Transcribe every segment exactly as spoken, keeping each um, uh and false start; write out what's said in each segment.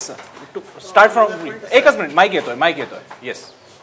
Start from एकच minute mike येतोय mike येतोय येस.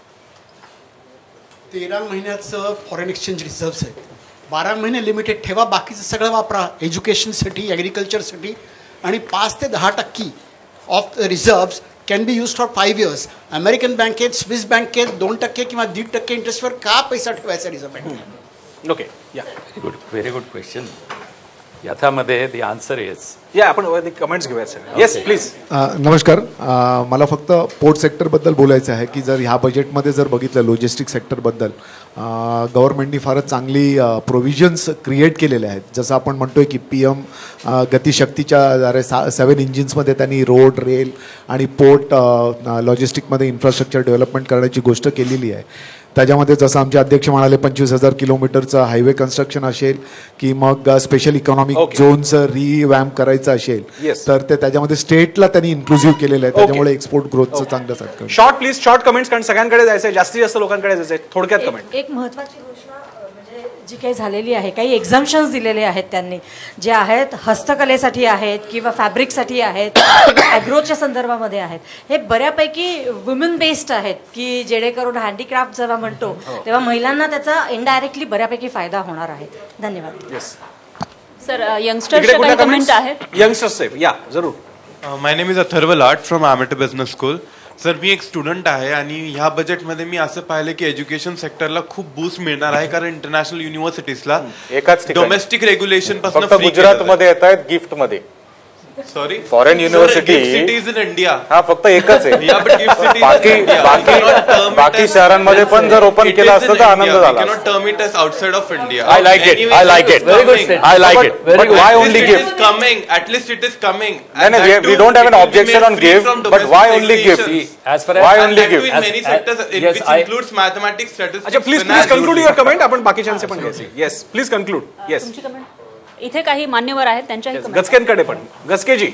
तेरा महिन्याचं फॉरेन एक्सचेंज रिझर्व्स आहेत, बारा महिने लिमिटेड ठेवा, बाकीचं सगळं वापरा एज्युकेशनसाठी ॲग्रिकल्चरसाठी, आणि पाच ते दहा टक्के of reserves can be use for five years. American बँकेत स्विस बँकेत दोन टक्के किंवा दीड टक्के इंटरेस्टवर का पैसा ठेवायचा रिझर्व्ह बँकेत? ओके या very good very good question. याच्यामध्ये दी आन्सर इज या आपण कमेंट्स घेऊयात सर. Yes please. नमस्कार. मला फक्त पोर्ट सेक्टरबद्दल बोलायचं आहे की जर ह्या बजेटमध्ये जर बघितलं लॉजिस्टिक सेक्टरबद्दल गव्हर्नमेंटनी फारच चांगली प्रोव्हिजन्स क्रिएट केलेले आहेत. जसं आपण म्हणतोय की पी एम गतिशक्तीच्या सा सेवन इंजिन्समध्ये त्यांनी रोड रेल आणि पोर्ट लॉजिस्टिकमध्ये इन्फ्रास्ट्रक्चर डेव्हलपमेंट करण्याची गोष्ट केलेली आहे. त्याच्यामध्ये जसं आमचे अध्यक्ष म्हणाले पंचवीस हजार किलोमीटरचं हायवे कन्स्ट्रक्शन असेल की मग स्पेशल इकॉनॉमिक झोनचं रिवॅम्प करायचं असेल तर ते त्याच्यामध्ये स्टेटला त्यांनी इन्क्लुझिव्ह केलेलं आहे. त्याच्यामुळे एक्सपोर्ट ग्रोथचं चांगलं साधतं. शॉर्ट प्लीज शॉर्ट कमेंट्स, कारण सगळ्यांकडे जायचं आहे, जास्तीत जास्त लोकांकडे जायचं आहे. थोडक्यात कमेंट. एक महत्त्वाची घोषणा म्हणजे जी काही झालेली आहे, काही एक्झाम्शन्स दिलेले आहेत त्यांनी, जे आहेत हस्तकलेसाठी आहेत किंवा फॅब्रिकसाठी आहेत, ॲग्रोच्या संदर्भामध्ये आहेत, हे बऱ्यापैकी वुमेन बेस्ड आहेत की जेणेकरून हँडीक्राफ्ट जेव्हा म्हणतो तेव्हा महिलांना त्याचा इनडायरेक्टली बऱ्यापैकी फायदा होणार आहे. धन्यवाद. येस सर यंगस्टर्सचे काही कमेंट आहेत? यंगस्टर्स या जरूर. माय name is Atharva Lat from आमेटर बिझनेस स्कूल. सर मी एक स्टुडंट आहे आणि ह्या बजेटमध्ये मी असं पाहिलं की एज्युकेशन सेक्टरला खूप बूस्ट मिळणार आहे, कारण इंटरनॅशनल युनिव्हर्सिटीजला एकाच डोमेस्टिक रेग्युलेशन पासून फक्त गुजरातमध्ये येत आहेत गिफ्ट मध्ये. Sorry foreign university cities in India हा फक्त एकच आहे. बाकी बाकी बाकी शहरांमध्ये पण जर ओपन केलं असतं तर आनंद झाला. Cannot term it as outside of India. I like it I like it very good I like it but why only gift coming at least it is coming. नाही नाही we don't have an objection on gift but why only gift as far why as only gift in many sectors which includes mathematics, statistics. अच्छा please please conclude your comment. आपण बाकीच्यांचे पण घ्यायचे. Yes please conclude. Yes तुमची comment. इथे काही मान्यवर आहेत त्यांच्याही कमेंट. गचकेंकडे पण. गचकेजी.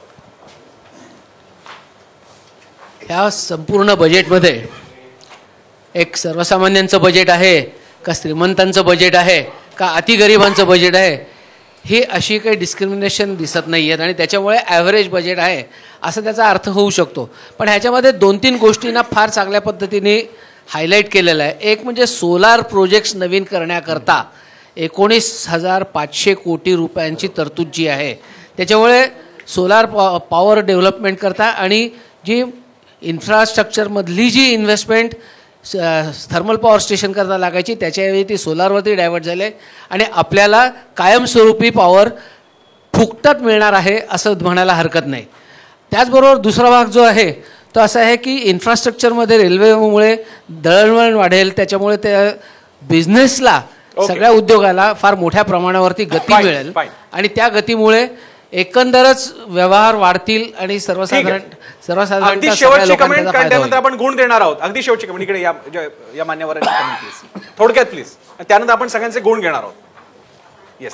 ह्या संपूर्ण बजेटमध्ये एक सर्वसामान्यांचं बजेट आहे का श्रीमंतांचं बजेट आहे का अतिगरिबांचं बजेट आहे, ही अशी काही डिस्क्रिमिनेशन दिसत नाही आहेत आणि त्याच्यामुळे ॲव्हरेज बजेट आहे असं त्याचा अर्थ होऊ शकतो. पण ह्याच्यामध्ये दोन तीन गोष्टींना फार चांगल्या पद्धतीने हायलाईट केलेलं आहे. एक म्हणजे सोलार प्रोजेक्ट्स नवीन करण्याकरता एकोणीस हजार पाचशे कोटी रुपयांची तरतूद जी आहे, त्याच्यामुळे सोलार पॉ पॉवर डेव्हलपमेंट करता आणि जी इन्फ्रास्ट्रक्चरमधली जी इन्व्हेस्टमेंट थर्मल पॉवर स्टेशन करता लागायची त्याच्यावेळी ती सोलारवरती डायव्हर्ट झाले आणि आपल्याला कायमस्वरूपी पॉवर फुकटात मिळणार आहे असं म्हणायला हरकत नाही. त्याचबरोबर दुसरा भाग जो आहे तो असा आहे की इन्फ्रास्ट्रक्चरमध्ये रेल्वेमुळे दळणवळण वाढेल, त्याच्यामुळे त्या बिझनेसला सगळ्या उद्योगाला फार मोठ्या प्रमाणावरती गती मिळेल आणि त्या गतीमुळे एकंदरच व्यवहार वाढतील आणि सर्वसाधारण सर्वसाधारण अगदी शेवटची कमेंट, कारण त्यानंतर आपण गुण देणार आहोत. अगदी शेवटची कमेंट इकडे या या मान्यवरांची कमेंट प्लीज थोडक्यात प्लीज. त्यानंतर आपण सगळ्यांचे गुण घेणार आहोत. Yes.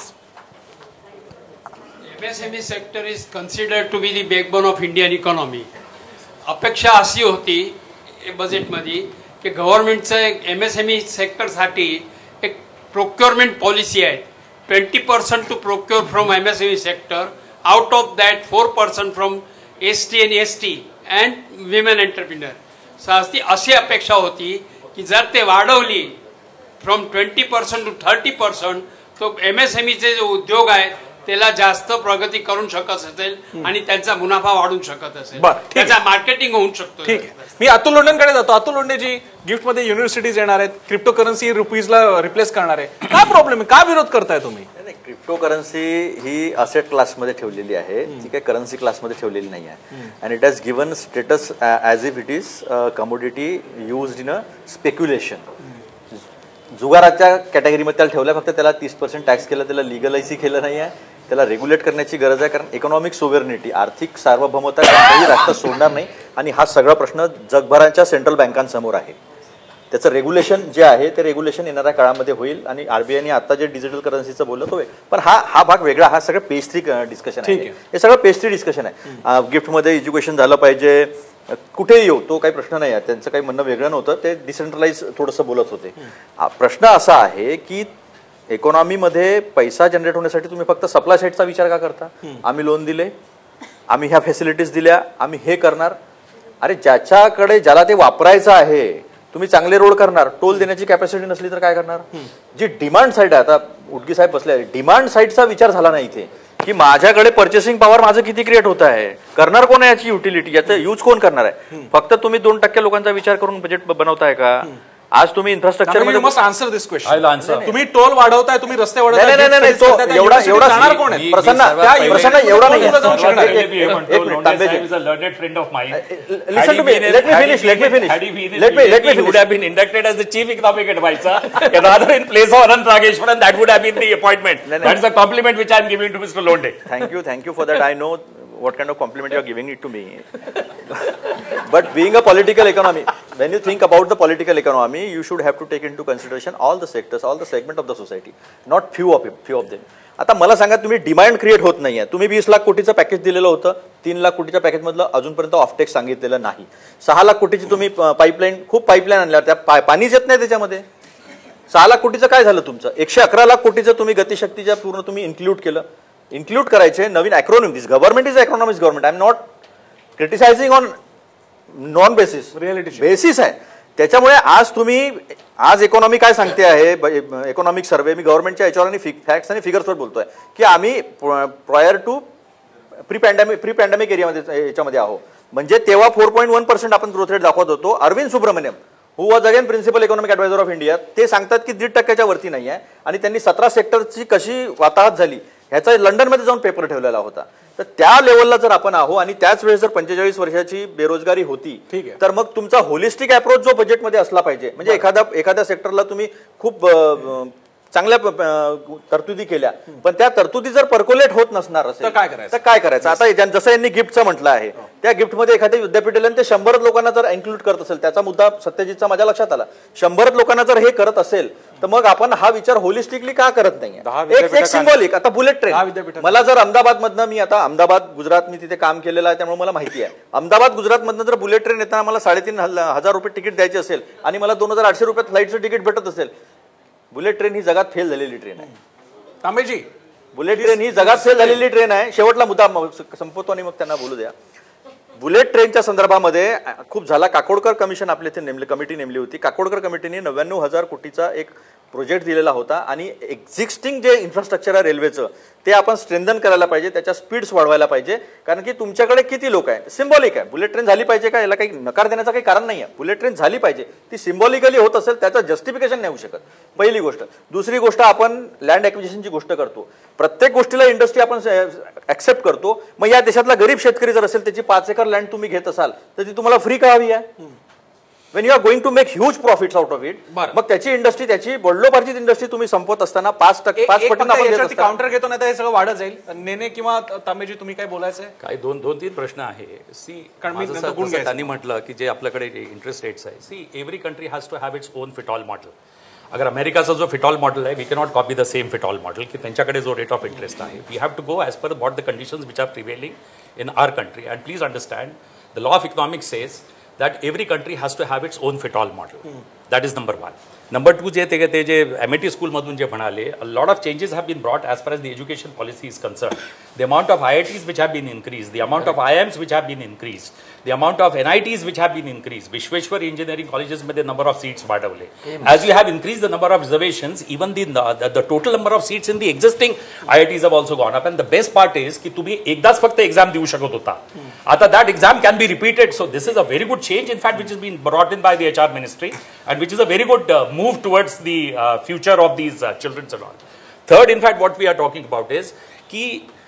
M S M E sector is considered to be the backbone of Indian economy. अपेक्षा अशी होती बजेटमध्ये की गव्हर्नमेंटचं एक एम एस एम ई सेक्टरसाठी एक प्रोक्युअरमेंट पॉलिसी आहे. Twenty percent to procure from M S M E sector, out of that four percent from S T N S T and women entrepreneur. ती अशी अपेक्षा होती की जर ते वाढवली from twenty percent to thirty percent तो एम एस एम ईचे जे उद्योग आहेत त्याला जास्त प्रगती करू शकत असेल आणि त्यांचा मुनाफा वाढू शकत असेल, त्याचा मार्केटिंग होऊ शकतो. ठीक आहे. मी अतुल लोंढेंकडे जातो. अतुल लोंढेजी, गिफ्टमध्ये युनिव्हर्सिटीज येणार आहेत, क्रिप्टो करन्सी रुपीजला रिप्लेस करणार आहे, काय प्रॉब्लेम आहे, काय विरोध करताय तुम्ही? क्रिप्टो करन्सी ही असेट क्लासमध्ये ठेवलेली आहे, ती काही करन्सी क्लासमध्ये ठेवलेली नाही आहे. And it has given status as if it is commodity used in a speculation. जुगाराच्या कॅटेगरीमध्ये त्याला ठेवलं, फक्त त्याला तीस पर्सेंट टॅक्स केलं, त्याला लिगलाइजही केलं नाही आहे. त्याला रेग्युलेट करण्याची गरज आहे, कारण इकॉनॉमिक सोव्हर्निटी आर्थिक सार्वभौमता कोणताही राष्ट्र सोडणार नाही आणि हा सगळा प्रश्न जगभराच्या सेंट्रल बँकांसमोर आहे. त्याचं रेग्युलेशन जे आहे ते रेग्युलेशन येणाऱ्या काळामध्ये होईल आणि आरबीआयने आता जे डिजिटल करन्सीचं बोललं तो, पण हा हा भाग वेगळा, हा सगळं पेज थ्री डिस्कशन आहे. हे सगळं पेज थ्री डिस्कशन आहे. गिफ्टमध्ये एज्युकेशन झालं पाहिजे, कुठेही येऊ तो काही प्रश्न नाही आहे, त्यांचं काही म्हणणं वेगळं नव्हतं, ते डिसेंट्रलाइज थोडंसं बोलत होते. प्रश्न असा आहे की इकॉनॉमीमध्ये पैसा जनरेट होण्यासाठी तुम्ही फक्त सप्लाय साईडचा विचार का करता? आम्ही लोन दिले, आम्ही ह्या फॅसिलिटीज दिल्या, आम्ही हे करणार. अरे ज्याच्याकडे ज्याला ते वापरायचं आहे, तुम्ही चांगले रोड करणार, टोल देण्याची कॅपॅसिटी नसली तर काय करणार? जी डिमांड साईड आहे, आता उडगी साहेब बसले आहे, डिमांड साईडचा विचार झाला नाही इथे की माझ्याकडे पर्चेसिंग पॉवर माझं किती क्रिएट होत आहे, करणार कोण आहे याची युटिलिटी, याचा यूज कोण करणार आहे? फक्त तुम्ही दोन टक्के लोकांचा विचार करून बजेट बनवताय का? आज तुम्ही इन्फ्रास्ट्रक्चर मध्ये must answer this question. I'll answer. तुम्ही टोल वाढवताय, तुम्ही रस्ते नाही नाही नाही नाही, तो एवढा एवढा जाणार कोण आहे? प्रसन्न प्रसन्न एवढा नाही. friend of mine. Listen to me. Let me finish. Let me finish. Had he been in Let me let me he would finish. have been inducted as the chief economic advisor, rather in place of Anant Nageshwaran. That would have been the appointment. No, no. That's a compliment which I am giving to Mister Londe. Thank you, thank you for that. I know what kind of compliment you are giving it to me. But being a political economy, when you think about the political economy, you should have to take into consideration all the sectors, all the segment of the society, not few of it, few of them. आता मला सांगा, तुम्ही demand create होत नाहीये. तुम्ही वीस lakh कोटीचं package दिलेलं होतं, तीन लाख कोटीच्या पॅकेज मधलं अजूनपर्यंत ऑफटेक सांगितलेलं नाही. सहा लाख कोटीची तुम्ही पाईपलाईन, खूप पाईपलाईन आणल्या, त्या पाणीच येत नाही त्याच्यामध्ये. सहा लाख कोटीचं काय झालं तुमचं? एकशे अकरा लाख कोटीचं तुम्ही गतिशक्तीच्या पूर्ण तुम्ही इन्क्लूड केलं. इन्क्लूड करायचे नवीन acronym. This government is acronomics government. I am not criticising on non basis, reality basis आहे. त्याच्यामुळे आज तुम्ही, आज इकॉनॉमी काय सांगते आहे, इकॉनॉमिक सर्व्हे, मी गव्हर्नमेंटच्या याच्यावर आणि फॅक्ट्स आणि फिगर्सवर बोलतोय की आम्ही prior to pre pandemic pre pandemic एरियामध्ये याच्यामध्ये आहोत. म्हणजे तेव्हा फोर पॉईंट वन पर्सेंट आपण ग्रोथ रेट दाखवत होतो. Arvind Subramanian, who was again principal economic adviser of India, ते सांगतात की दीड टक्क्याच्या वरती नाही आहे. आणि त्यांनी सतरा सेक्टरची कशी वाताहत झाली ह्याचा लंडनमध्ये जाऊन पेपर ठेवलेला होता. तर त्या लेवलला जर आपण आहो आणि त्याच वेळेस जर पंचेचाळीस वर्षाची बेरोजगारी होती, तर मग तुमचा होलिस्टिक अप्रोच जो बजेटमध्ये असला पाहिजे. म्हणजे एखाद्या एखाद्या सेक्टरला तुम्ही खूप चांगल्या तरतुदी केल्या, पण त्या तरतुदी जर पर्कोलेट होत नसणार असेल काय करायचं तर काय करायचं? आता जसं यांनी गिफ्टचं म्हटलं आहे, त्या गिफ्टमध्ये एखाद्या विद्यापीठाला ते शंभरच लोकांना जर इन्क्लूड करत असेल, त्याचा मुद्दा सत्यजितचा माझ्या लक्षात आला, शंभरच लोकांना जर हे करत असेल तर मग आपण हा विचार होलिस्टिकली का करत नाहीये? एक एक सिम्बॉलिक, आता बुलेट ट्रेन, मला जर अहमदाबाद मधनं, मी आता अहमदाबाद गुजरात मी तिथे काम केलेलं आहे त्यामुळे मला माहिती आहे, अहमदाबाद गुजरात मधनं जर बुलेट ट्रेन येताना मला साडेतीन हजार रुपये तिकीट द्यायचे असेल आणि मला दोन हजार आठशे रुपयात फ्लाईटचं तिकीट भेटत असेल, बुलेट ट्रेन ही जगात फेल झालेली ट्रेन आहे. तांबेजी, बुलेट ट्रेन ही जगात फेल झालेली ट्रेन आहे. शेवटला मुद्दा संपवतो आणि मग त्यांना बोलू द्या. बुलेट ट्रेनच्या संदर्भामध्ये खूप झाला. काकोडकर कमिशन आपल्या इथे नेमली कमिटी नेमली होती. काकोडकर कमिटीने नव्याण्णव हजार कोटीचा एक प्रोजेक्ट दिलेला होता आणि एक्झिस्टिंग जे इन्फ्रास्ट्रक्चर आहे रेल्वेचं ते आपण स्ट्रेंथन करायला पाहिजे, त्याच्या स्पीड्स वाढवायला पाहिजे. कारण की तुमच्याकडे किती लोक आहे, सिम्बॉलिक आहे. बुलेट ट्रेन झाली पाहिजे का, याला काही नकार देण्याचं काही कारण नाही आहे. बुलेट ट्रेन झाली पाहिजे, ती सिम्बॉलिकली होत असेल त्याचं जस्टिफिकेशन नाही होऊ शकत, पहिली गोष्ट. दुसरी गोष्ट, आपण लँड ॲक्विजिशनची गोष्ट करतो, प्रत्येक गोष्टीला इंडस्ट्री आपण ऍक्सेप्ट करतो. मग या देशातला गरीब शेतकरी जर असेल, त्याची पाच एकर लँड तुम्ही घेत असाल तर ती तुम्हाला फ्री का हवी आहे? When you are going to make huge profits out of it, मग त्याची इंडस्ट्री, त्याची बडलोपार्जित इंडस्ट्री तुम्ही संपवत असताना पाच टक्के पाच पटीने काउंटर घेतो, नाही तर हे सगळं वाढत जाईल. नेने किंवा तांबेजी, तुम्ही काय बोलायचं? काय दोन दोन तीन प्रश्न आहे. सी, त्यांनी म्हटलं की जे आपल्याकडे इंटरेस्ट रेट्स आहे, see every country has to have its own fit all model. अगर अमेरिकाचा जो फिटॉल मॉडेल आहे, we cannot copy the same fit all model, की त्यांच्याकडे जो रेट ऑफ इंटरेस्ट आहे, we have to go as per what the conditions which are prevailing in our country. And please understand, the law of economics says that every country has to have its own FITOL model. Hmm. That is number one. Number two, जे ते ते जे M I T school मधून जे म्हणाले, a lot of changes have been brought as far as the education policy is concerned. The amount of I I Ts which have been increased, the amount of I I Ms which have been increased, the amount of N I Ts which have been increased. Vishweshwar engineering colleges मध्ये number of seats वाढवले. As you have increased the number of reservations, even the, the the total number of seats in the existing I I Ts have also gone up. And the best part is की तुम्ही एकदाच फक्त exam देऊ शकत होता. आता that exam can be repeated. So this is a very good change, in fact, which has been brought in by the H R ministry, and which is a very good uh, move towards the uh, future of these uh, children and all. Third, in fact, what we are talking about is ki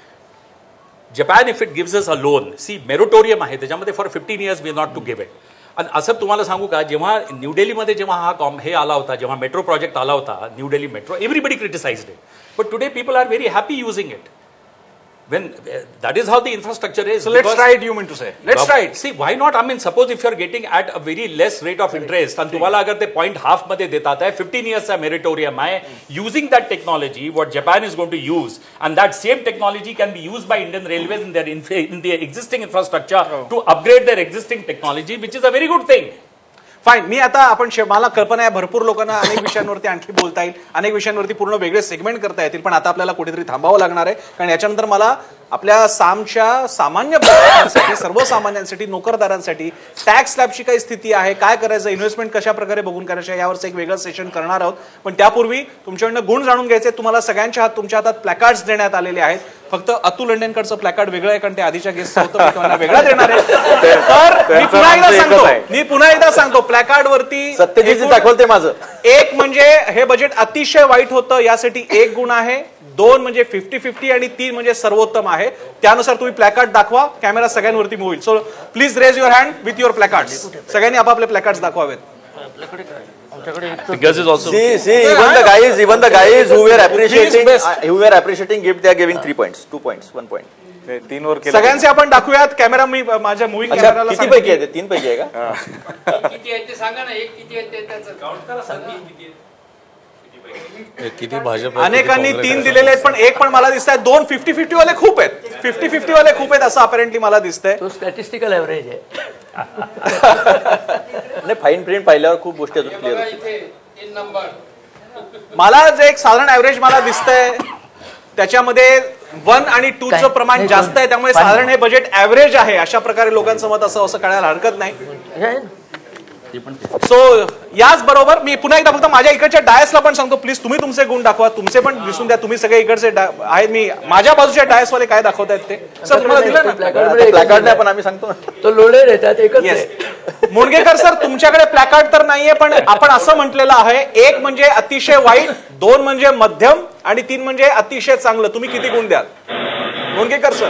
Japan, if it gives us a loan, see, moratorium आहे त्याच्यामध्ये for fifteen years we are not to give it. आणि असं तुम्हाला सांगू का, जेव्हा new दिल्लीमध्ये जेव्हा हा कॉम हे आला होता, जेव्हा मेट्रो प्रोजेक्ट आला होता, new Delhi metro, everybody criticised it, but today people are very happy using it. When uh, that is how the infrastructure is. So let's try it, you mean to say? Let's try it. See, why not? I mean, suppose if you are getting at a very less rate of interest, and तुम्हाला अगर ते point half मध्ये देतात आहे, fifteen years चा moratorium आहे, using that technology, what Japan is going to use, and that same technology can be used by Indian Railways in their in their existing infrastructure oh. to upgrade their existing technology, which is a very good thing. Fine. मी आता आपण शे- मला कल्पना आहे भरपूर लोकांना अनेक विषयांवरती आणखी बोलता येईल, अनेक विषयांवरती पूर्ण वेगळे सेगमेंट करता येतील, पण आता आपल्याला कुठेतरी थांबावं लागणार आहे. कारण याच्यानंतर मला आपल्या सामच्या सामान्य प्रशासनासाठी, सर्वसामान्यांसाठी, नोकरदारांसाठी टॅक्स स्लॅबची काय स्थिती आहे, काय करायचं, इन्व्हेस्टमेंट कशा प्रकारे बघून करायचं यावरचं एक वेगळं सेशन करणार आहोत. पण त्यापूर्वी तुमच्याकडनं गुण जाणून घ्यायचे. तुम्हाला सगळ्यांच्या हात तुमच्या हातात प्लॅकार्ड्स देण्यात आलेले आहेत. फक्त अतुल इंडियनकडचं प्लॅकार्ड वेगळं आहे, कारण ते आधीच्या गेस्ट होतं, मी तुम्हाला वेगळं देणार आहे. तर मी पुन्हा एकदा सांगतो मी पुन्हा एकदा सांगतो प्लॅकार्ड वरती सत्यजित दाखवते माझं. एक म्हणजे हे बजेट अतिशय वाईट होतं, यासाठी एक गुण आहे. दोन म्हणजे फिफ्टी फिफ्टी आणि तीन म्हणजे सर्वोत्तम आहे. त्यानुसार तुम्ही प्लॅकार्ड दाखवा. कॅमेरा सगळ्यांवरती मूव्ह होईल. So please raise your hand with your placard. सगळ्यांनी आपापले प्लॅकार्ड दाखवावेत. Because it's also See, see, even the guys, even the guys who were appreciating, uh, who were appreciating gift, they are giving three points, two points, one point. तीन वर केलं. सगळ्यांचे आपण दाखवूयात. Camera मी माझ्या moving अच्छा, कॅमेराला किती सांगतो. पैकी आहे ते? तीन पैकी आहे का? किती आहे ते सांगा ना, एक किती आहे ते त्याचं काउंट करा. किती भाजप अनेकांनी तीन दिलेले आहेत, पण एक पण मला दिसत आहे. दोन फिफ्टी फिफ्टी वाले खूप आहेत. फिफ्टी फिफ्टी वाले खूप आहेत असं अपेरेंटली मला दिसतंय. तो स्टॅटिस्टिकल ॲव्हरेज आहे. नाही, फाईन प्रिंट पाहिल्यावर खूप गोष्टी अजून क्लिअर होतील. इथे तीन नंबर मला जे एक साधारण ऍव्हरेज मला दिसतंय त्याच्यामध्ये वन आणि टू चं प्रमाण जास्त आहे. त्यामुळे साधारण हे बजेट ऍव्हरेज आहे अशा प्रकारे लोकांचं मत असं असं कळायला हरकत नाही. सो याच बरोबर मी पुन्हा एकदा फक्त माझ्या इकडच्या डायसला पण सांगतो, प्लीज तुम्ही तुमचे गुण दाखवा. तुमचे पण दिसून द्या. तुम्ही सगळे इकडचे आहेत. मी माझ्या बाजूच्या डायसवाले काय दाखवतायत ते सर तुम्हाला दिलं ना प्लॅकार्ड नाही, पण आम्ही सांगतो ना. तो लोडेड येतात एकच. मुणगेकर सर तुमच्याकडे प्लॅकार्ड तर नाहीये, पण आपण असं म्हटलेलं आहे एक म्हणजे अतिशय वाईट, दोन म्हणजे मध्यम आणि तीन म्हणजे अतिशय चांगलं. तुम्ही किती गुण द्याल मुणगेकर सर?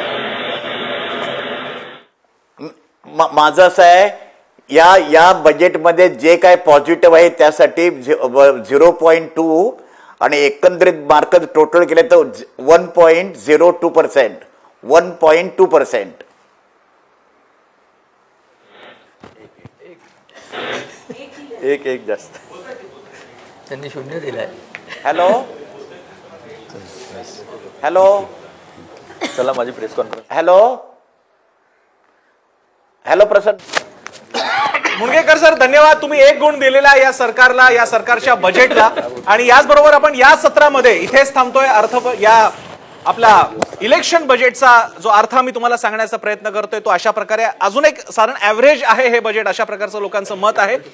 माझं असं आहे, या या बजेटमध्ये जे काय पॉझिटिव्ह आहे त्यासाठी झिरो पॉईंट टू आणि एकंदरीत मार्क टोटल केले तर one point zero two percent one point two percent एक एक जास्त त्यांनी शून्य दिलाय. हॅलो हॅलो चला माझी press conference. Hello hello Prasad Mungekar sir धन्यवाद. तुम्ही एक गुण दिलेला या सरकारला, या सरकारच्या बजेटला. आणि याचबरोबर आपण या सत्रामध्ये इथेच थांबतोय. अर्थ या आपला इलेक्शन बजेटचा जो अर्थ मी तुम्हाला सांगण्याचा प्रयत्न करतोय तो अशा प्रकारे अजून एक साधारण ऍव्हरेज आहे हे बजेट, अशा प्रकारचं लोकांचं मत आहे.